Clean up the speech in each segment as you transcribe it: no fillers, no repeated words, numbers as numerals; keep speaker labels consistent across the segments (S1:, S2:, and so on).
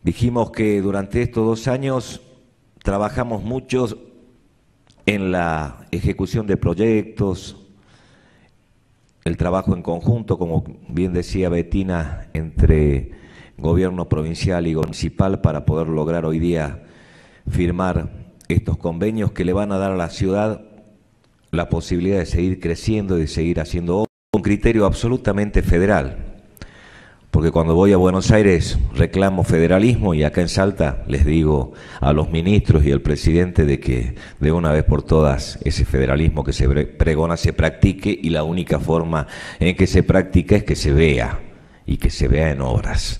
S1: Dijimos que durante estos 2 años trabajamos mucho en la ejecución de proyectos, el trabajo en conjunto, como bien decía Betina, entre gobierno provincial y municipal para poder lograr hoy día firmar estos convenios que le van a dar a la ciudad la posibilidad de seguir creciendo y de seguir haciendo obras con criterio absolutamente federal. Porque cuando voy a Buenos Aires reclamo federalismo y acá en Salta les digo a los ministros y al presidente de que de una vez por todas ese federalismo que se pregona se practique, y la única forma en que se practica es que se vea y que se vea en obras.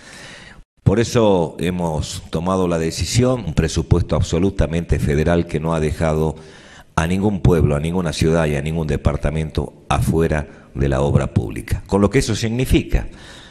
S1: Por eso hemos tomado la decisión, un presupuesto absolutamente federal que no ha dejado a ningún pueblo, a ninguna ciudad y a ningún departamento afuera de la obra pública. Con lo que eso significa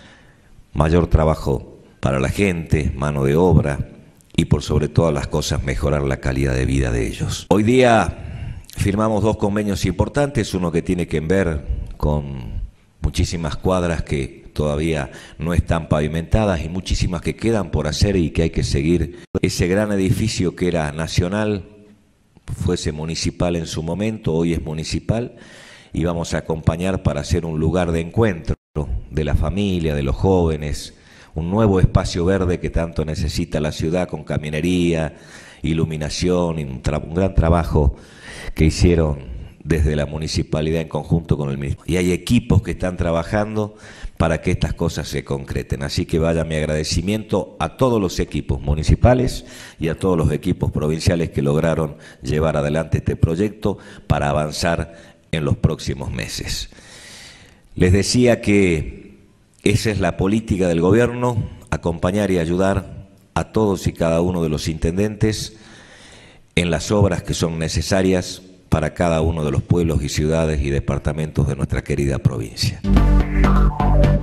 S1: mayor trabajo para la gente, mano de obra y por sobre todas las cosas mejorar la calidad de vida de ellos. Hoy día firmamos 2 convenios importantes, uno que tiene que ver con muchísimas cuadras que todavía no están pavimentadas y muchísimas que quedan por hacer y que hay que seguir. Ese gran edificio que era nacional, fuese municipal en su momento, hoy es municipal, y vamos a acompañar para hacer un lugar de encuentro de la familia, de los jóvenes, un nuevo espacio verde que tanto necesita la ciudad, con caminería, iluminación y un gran trabajo que hicieron desde la municipalidad en conjunto con el mismo. Y hay equipos que están trabajando para que estas cosas se concreten. Así que vaya mi agradecimiento a todos los equipos municipales y a todos los equipos provinciales que lograron llevar adelante este proyecto para avanzar en los próximos meses. Les decía que esa es la política del gobierno, acompañar y ayudar a todos y cada uno de los intendentes en las obras que son necesarias para cada uno de los pueblos y ciudades y departamentos de nuestra querida provincia.